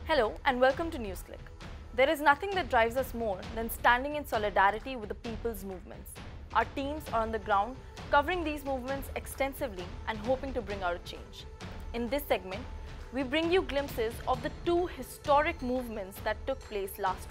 Hello and welcome to NewsClick. There is nothing that drives us more than standing in solidarity with the people's movements. Our teams are on the ground covering these movements extensively and hoping to bring out a change. In this segment, we bring you glimpses of the two historic movements that took place last week.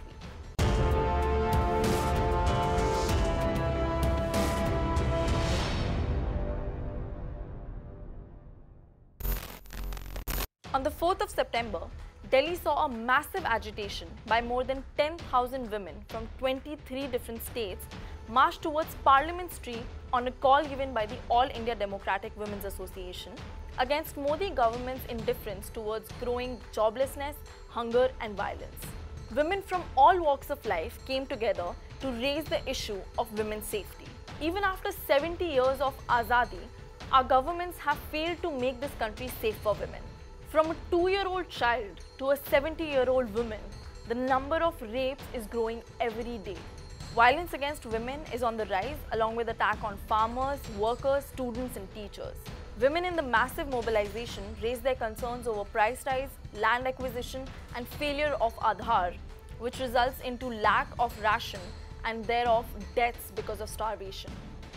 On the 4th of September, Delhi saw a massive agitation by more than 10,000 women from 23 different states march towards Parliament Street on a call given by the All India Democratic Women's Association against Modi government's indifference towards growing joblessness, hunger and violence. Women from all walks of life came together to raise the issue of women's safety. Even after 70 years of Azadi, our governments have failed to make this country safe for women. From a 2-year-old child to a 70-year-old woman, the number of rapes is growing every day. Violence against women is on the rise, along with attack on farmers, workers, students and teachers. Women in the massive mobilization raised their concerns over price rise, land acquisition and failure of Aadhaar, which results into lack of ration and thereof deaths because of starvation.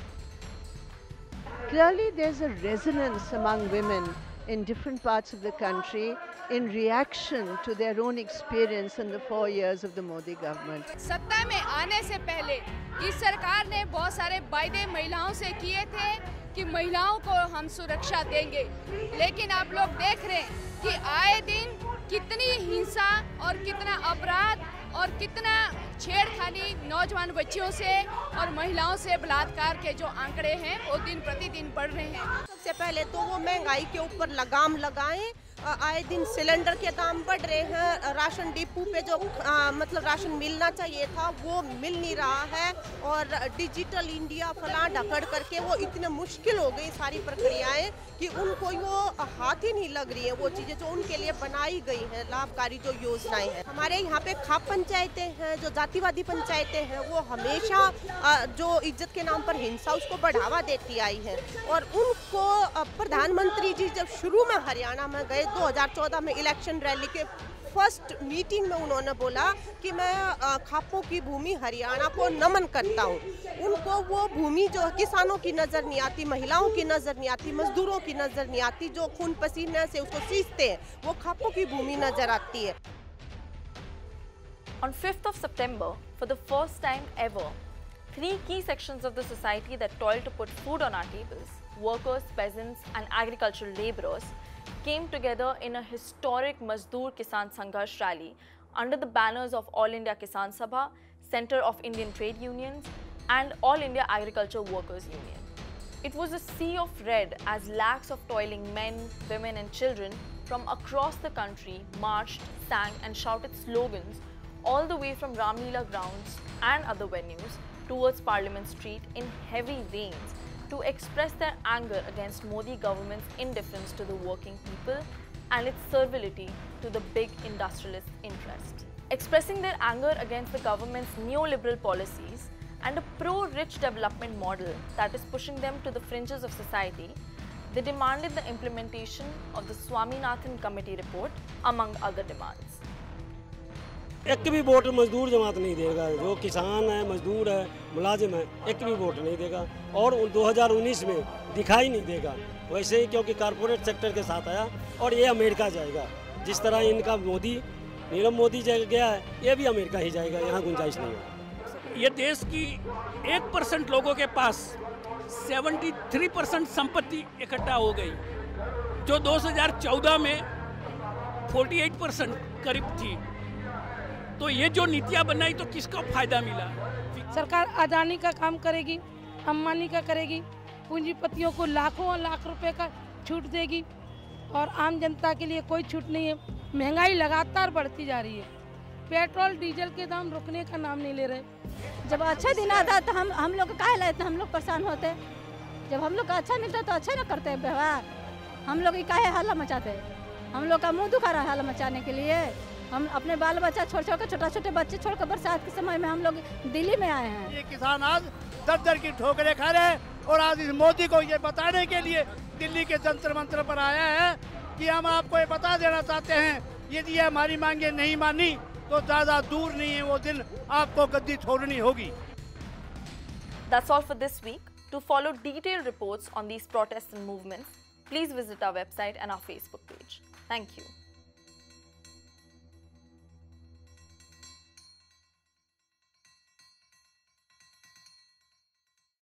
Clearly there's a resonance among women in different parts of the country in reaction to their own experience in the 4 years of the Modi government. सत्ता में आने से पहले इस सरकार ने बहुत सारे वायदे महिलाओं से किए थे कि महिलाओं को हम सुरक्षा देंगे, लेकिन आप लोग देख रहे हैं कि आए दिन कितनी हिंसा और कितना अपराध और कितना छेड़खानी नौजवान बच्चियों से और महिलाओं से बलात्कार के जो आंकड़े हैं वो दिन प्रतिदिन बढ़ रहे हैं। सबसे पहले तो वो महंगाई के ऊपर लगाम लगाएं। आए दिन सिलेंडर के दाम बढ़ रहे हैं, राशन डिपो पे जो मतलब राशन मिलना चाहिए था वो मिल नहीं रहा है और डिजिटल इंडिया फला ढकड़ करके वो इतने मुश्किल हो गई सारी प्रक्रियाएं कि उनको वो हाथ ही नहीं लग रही है वो चीज़ें जो उनके लिए बनाई गई हैं, लाभकारी जो योजनाएं हैं। हमारे यहाँ पे खाप पंचायतें हैं, जो जातिवादी पंचायतें हैं, वो हमेशा जो इज्जत के नाम पर हिंसा उसको बढ़ावा देती आई है और उनको प्रधानमंत्री जी जब शुरू में हरियाणा में गए 2014 में इलेक्शन रैली के फर्स्ट मीटिंग में उन्होंने बोला कि मैं खापों की भूमि हरियाणा को नमन करता हूँ। उनको वो भूमि जो किसानों की नज़र नहीं आती, महिलाओं की नज़र नहीं आती, मजदूरों की नज़र नहीं आती, जो खून पसीने से उसको सींचते हैं, वो खापों की भूमि नज़र आती है। On 5th of September, for the first time ever, 3 key sections of the society that toil to put food on our tables, workers, peasants and agricultural laborers, came together in a historic Mazdoor Kisan Sangharsh rally under the banners of All India Kisan Sabha, Centre of Indian Trade Unions and All India Agriculture Workers Union. It was a sea of red as lakhs of toiling men, women and children from across the country marched, sang and shouted slogans all the way from Ramleela grounds and other venues towards Parliament Street in heavy rains to express their anger against Modi government's indifference to the working people and its servility to the big industrialist interest. Expressing their anger against the government's neoliberal policies and a pro-rich development model that is pushing them to the fringes of society, they demanded the implementation of the Swaminathan Committee report, among other demands. एक भी vote मजदूर जमात नहीं देगा, जो किसान है, मजदूर है, मुलाजिम है, एक भी वोट नहीं देगा और 2019 में दिखाई नहीं देगा वैसे ही, क्योंकि कारपोरेट सेक्टर के साथ आया और ये अमेरिका जाएगा। जिस तरह इनका मोदी नीरव मोदी गया है, ये भी अमेरिका ही जाएगा, यहाँ गुंजाइश नहीं है। ये देश की 1% लोगों के पास 73% संपत्ति इकट्ठा हो गई, जो 2014 में 48% करीब थी। तो ये जो नीतियाँ बनाई तो किसको फायदा मिला? सरकार अदानी का काम करेगी, अंबानी का करेगी, पूंजीपतियों को लाखों और लाख रुपए का छूट देगी और आम जनता के लिए कोई छूट नहीं है। महंगाई लगातार बढ़ती जा रही है, पेट्रोल डीजल के दाम रुकने का नाम नहीं ले रहे। जब अच्छा दिन आता तो हम लोग काहे लेते, हम लोग परेशान होते। जब हम लोग का अच्छा मिलता तो अच्छा ना करते व्यवहार, हम लोग काहे हल्ला मचाते। हम लोग का मुँह दुखा रहा है हल्ला मचाने के लिए। हम अपने बाल बच्चा छोड़ कर, छोटे बच्चे छोड़कर बरसात के समय में हम लोग दिल्ली में आए हैं। ये किसान आज दर की ठोकरें खा रहे हैं और आज इस मोदी को ये बताने के लिए दिल्ली के जंतर मंतर पर आया है कि हम आपको ये बता देना चाहते हैं यदि ये हमारी मांगे नहीं मानी तो ज़्यादा दूर नहीं है वो दिन आपको गद्दी छोड़नी होगी। That's all for this week. To follow detailed reports on these protests and movements, please visit our website and our Facebook page. Thank you.